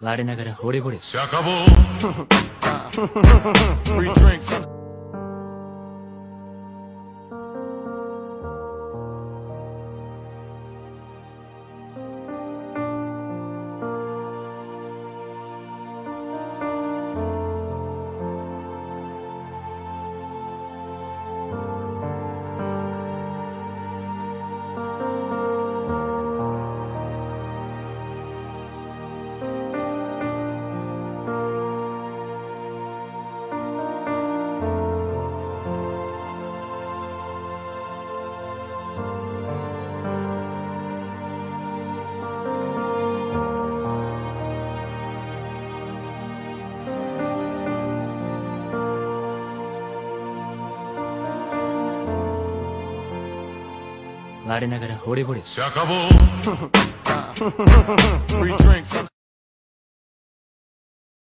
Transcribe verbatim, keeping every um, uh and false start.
我ながら惚れ惚れする。 Se acabó. Free drinks. 我ながら惚れ惚れする。 Se acabó. Free drinks.